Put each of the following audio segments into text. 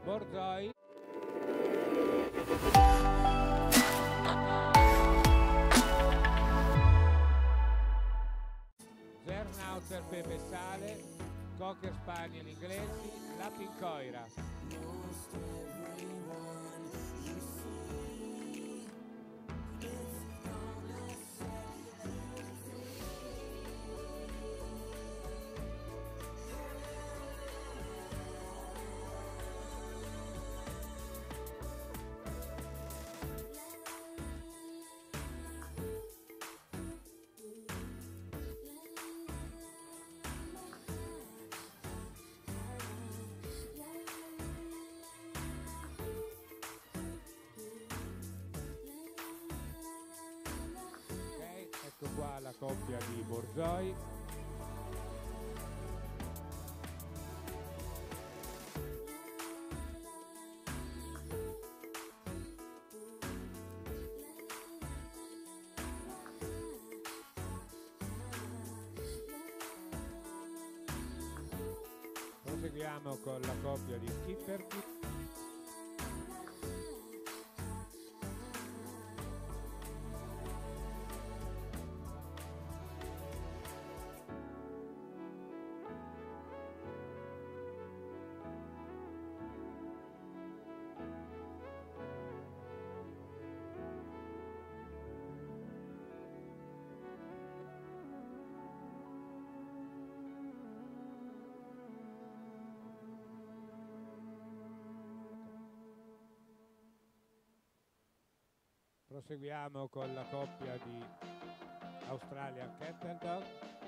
Borzoi. Zernauzer Pepe Sale, Cocker Spaniel inglesi, la Pincoira. Ecco qua la coppia di Borzoi. Proseguiamo con la coppia di Schipperti. Proseguiamo con la coppia di Australian Cattle Dog.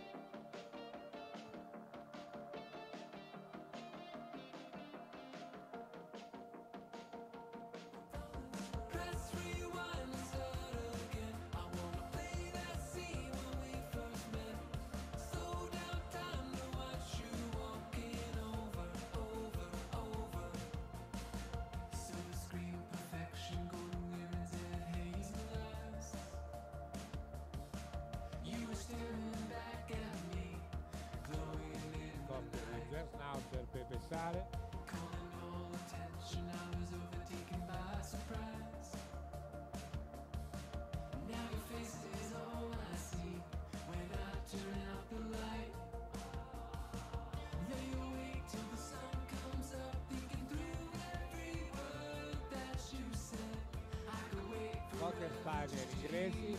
Schnauzer Pepe Sale. Cocker Spaniel inglesi.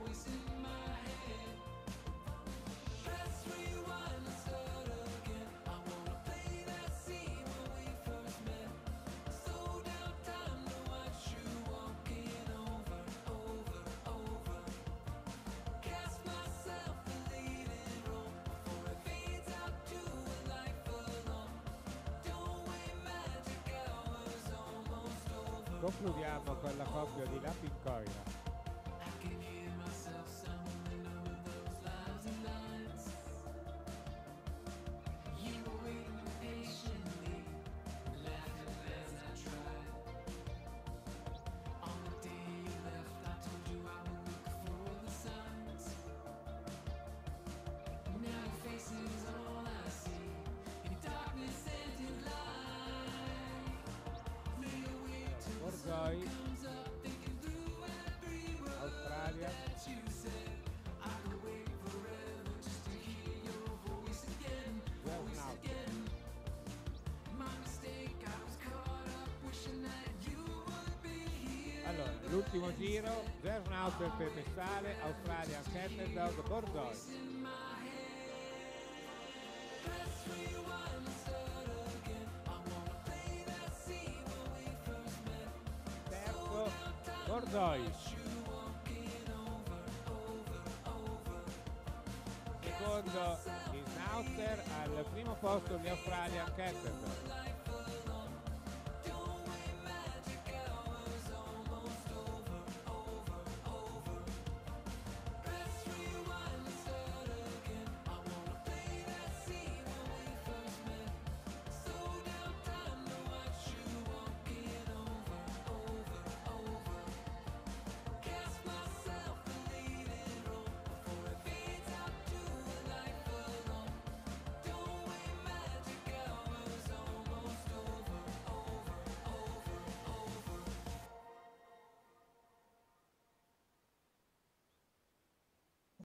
Concludiamo con la coppia di la Pincoira. Borzoi, Australia. Allora, l'ultimo giro, Zernauzer Pepe Sale, Australian Cattle Dog, Borzoi. Borzoi. Secondo il Schnauzer, al primo posto gli Australian Cattle Dog.